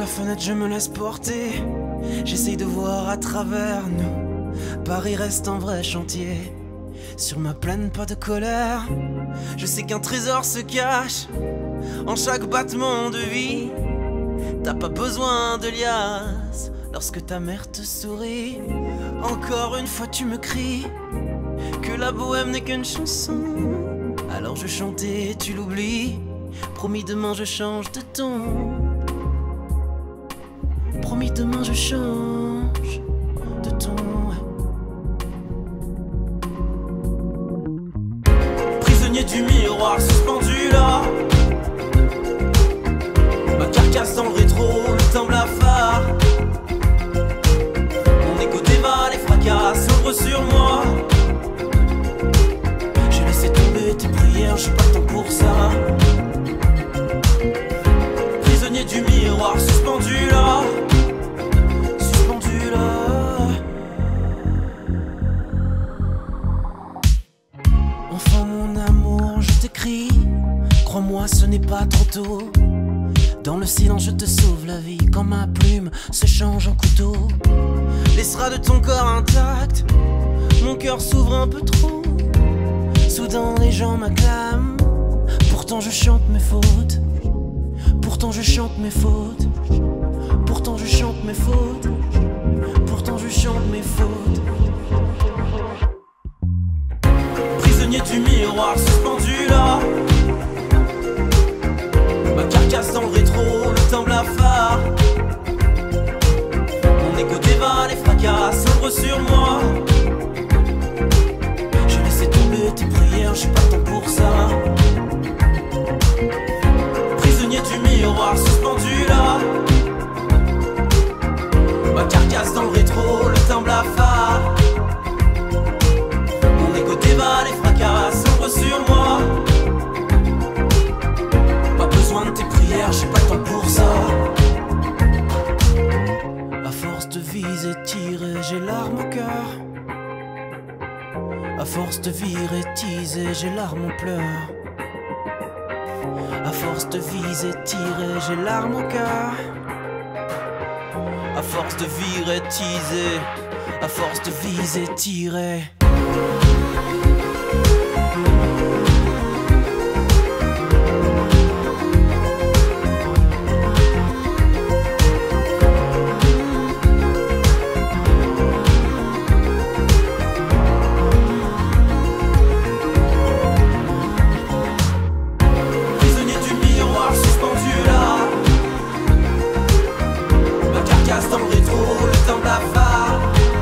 fenêtre, je me laisse porter. J'essaye de voir à travers nous. Paris reste un vrai chantier. Sur ma plaine, pas de colère. Je sais qu'un trésor se cache en chaque battement de vie. T'as pas besoin de liasse lorsque ta mère te sourit. Encore une fois tu me cries que la bohème n'est qu'une chanson. Alors je chantais, tu l'oublies. Promis demain je change de ton. Promis demain je change de ton. Prisonnier du miroir suspendu là. Ma carcasse dans le rétro, le temps blafard. Mon écho dévale et fracasse, sombre sur moi. J'ai laissé tomber tes prières, j'ai pas le temps pour ça. Prisonnier du miroir suspendu là. Suspendu là. Enfin mon amour, je t'écris. Crois-moi, ce n'est pas trop tôt. Dans le silence je te sauve la vie. Quand ma plume se change en couteau. Laissera de ton corps intact. Mon cœur s'ouvre un peu trop. Soudain les gens m'acclament. Pourtant je chante mes fautes. Pourtant je chante mes fautes. Pourtant je chante mes fautes. Pourtant je chante mes fautes. Prisonnier du miroir suspendu là. Ma carcasse dans le rétro, le temps blafard. Mon écho dévale et fracasse, sombre sur moi. J'ai laissé tomber tes prières, j'ai pas le temps pour ça. Prisonnier du miroir suspendu là. Ma carcasse dans le rétro, le temps blafard. Mon écho dévale et fracasse, sombre sur moi. De tes prières, j'ai pas le temps pour ça. À force de viser, tirer, j'ai larmes au cœur. À force de virer, teaser, j'ai larmes en pleurs. À force de viser, tirer, j'ai larmes au cœur. À force de virer, teaser, à force de viser, tirer. Dans le rétro, le temps blafard.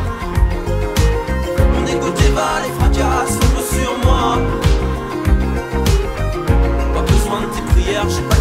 Mon égo dévale et fracasse, sombre sur moi. Pas besoin de tes prières, j'ai pas